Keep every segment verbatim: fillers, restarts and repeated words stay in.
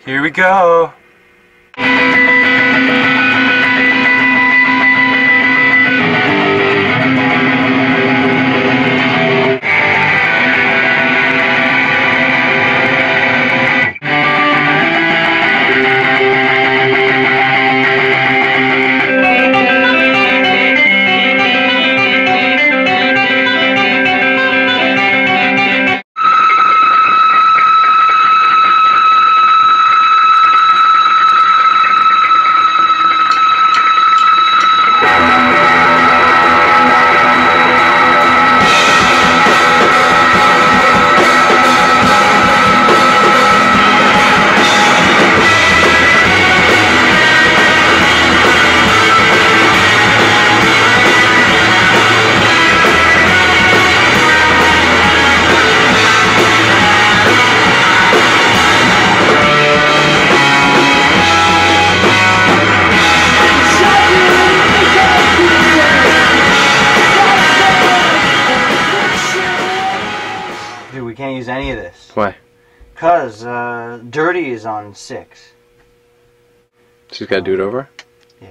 Here we go. Dude, we can't use any of this. Why? Cause uh, dirty is on six. She's got to do it over? Yeah.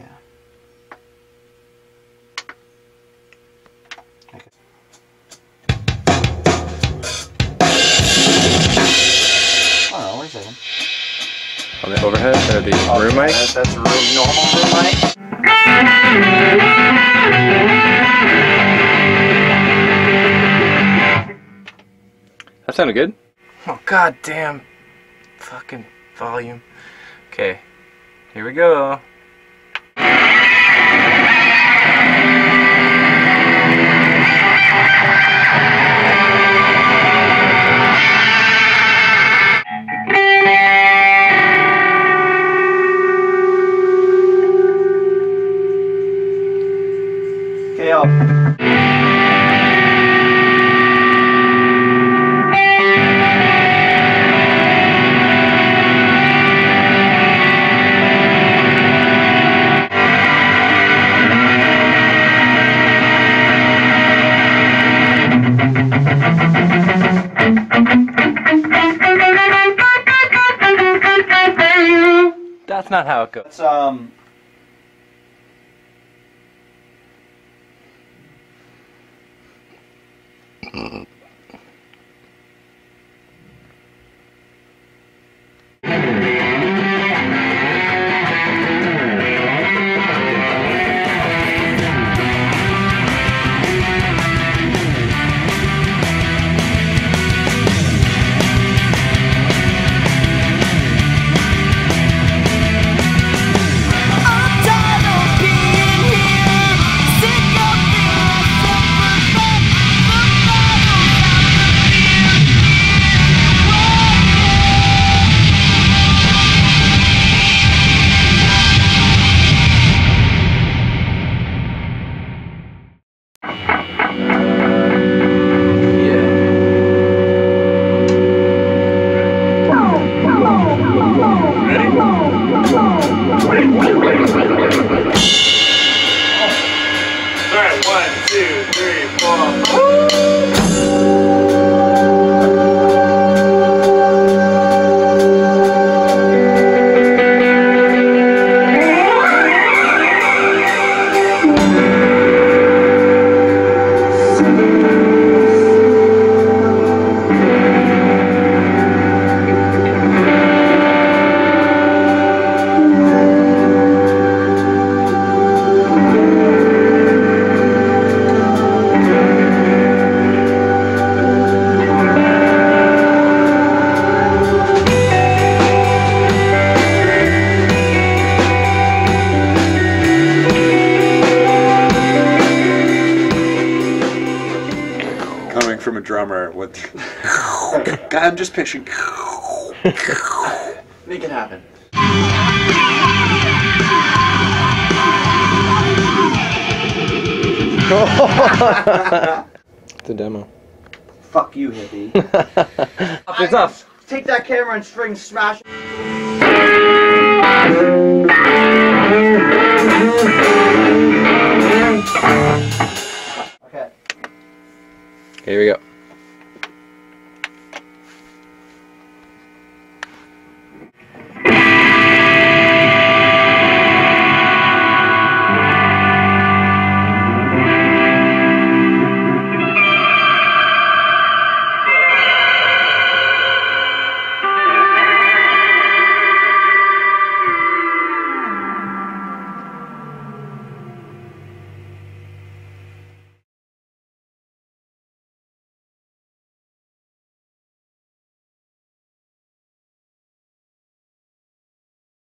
Oh, no, wait a second. On the overhead or the Oh, room yeah, mic? That's, that's room, normal room mic. That sounded good. Oh, god damn. Fucking volume. Okay. Here we go. Okay, up. That's not how it goes. It's, um... Alright, one, two, three, four. Coming from a drummer with God, I'm just picturing Make it happen. It's a demo. Fuck you, hippie. It's off. Take that camera and string smash it. Okay. Here we go.